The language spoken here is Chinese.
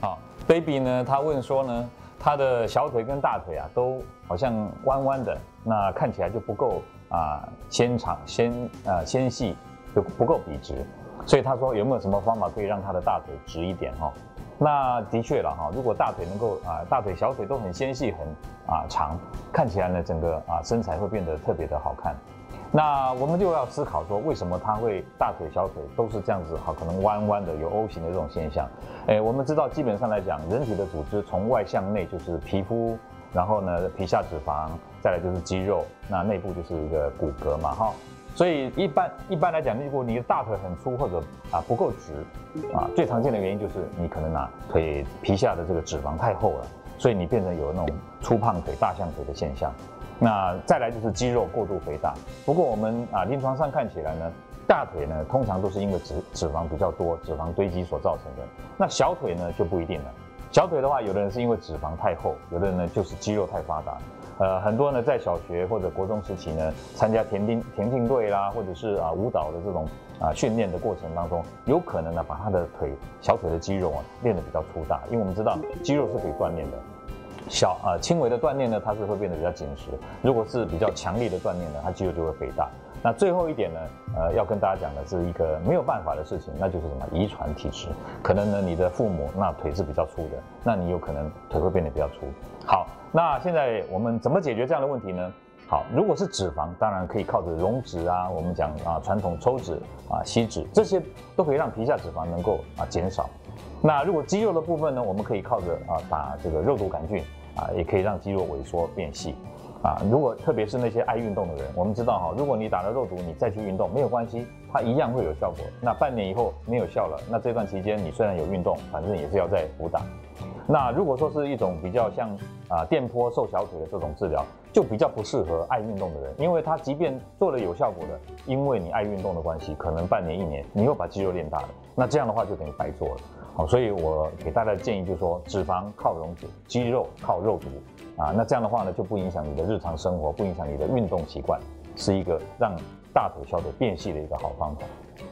好，baby 呢，他问说呢，他的小腿跟大腿啊都好像弯弯的，那看起来就不够纤长纤细，就不够笔直，所以他说有没有什么方法可以让他的大腿直一点哈？那的确了哈，如果大腿能够大腿小腿都很纤细很长，看起来呢整个身材会变得特别的好看。那我们就要思考说，为什么它会大腿、小腿都是这样子，可能弯弯的，有 O 型的这种现象？我们知道，基本上来讲，人体的组织从外向内就是皮肤，然后呢皮下脂肪，再来就是肌肉，那内部就是一个骨骼嘛，哈。所以一般来讲，如果你的大腿很粗或者不够直最常见的原因就是你可能腿皮下的这个脂肪太厚了，所以你变成有那种粗胖腿、大象腿的现象。那再来就是肌肉过度肥大。不过我们临床上看起来呢，大腿呢通常都是因为脂肪比较多，脂肪堆积所造成的。那小腿呢就不一定了。小腿的话，有的人是因为脂肪太厚，有的人呢就是肌肉太发达。很多呢在小学或者国中时期呢，参加田径队啦，或者是舞蹈的这种训练的过程当中，有可能呢把他的小腿的肌肉练得比较粗大，因为我们知道肌肉是可以锻炼的。轻微的锻炼呢，它是会变得比较紧实；如果是比较强力的锻炼呢，它肌肉就会肥大。那最后一点呢，要跟大家讲的是一个没有办法的事情，那就是什么遗传体质。可能呢，你的父母那腿是比较粗的，那你有可能腿会变得比较粗。好，那现在我们怎么解决这样的问题呢？好，如果是脂肪，当然可以靠着溶脂我们讲传统抽脂吸脂，这些都可以让皮下脂肪能够减少。那如果肌肉的部分呢，我们可以靠着打这个肉毒杆菌也可以让肌肉萎缩变细如果特别是那些爱运动的人，我们知道如果你打了肉毒，你再去运动没有关系，它一样会有效果。那半年以后没有效了，那这段期间你虽然有运动，反正也是要再补打。那如果说是一种比较像电波瘦小腿的这种治疗，就比较不适合爱运动的人，因为他即便做了有效果的，因为你爱运动的关系，可能半年1年你又把肌肉练大了，那这样的话就等于白做了。好，所以我给大家的建议就是说，脂肪靠溶脂，肌肉靠肉毒那这样的话呢，就不影响你的日常生活，不影响你的运动习惯，是一个让大腿小腿变细的一个好方法。